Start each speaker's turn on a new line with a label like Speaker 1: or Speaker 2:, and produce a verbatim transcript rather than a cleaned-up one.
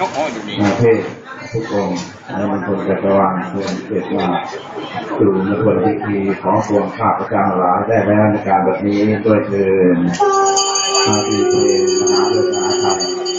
Speaker 1: ประเทศทุกองค์ในมณฑลจักรวาลควรเกิดมาสู่มณฑลพิธีของพวงข้าพเจ้าหลายได้แล้วในการแบบนี้ด้วยเถิดอาทิเพลมหาเลิศมหาไทย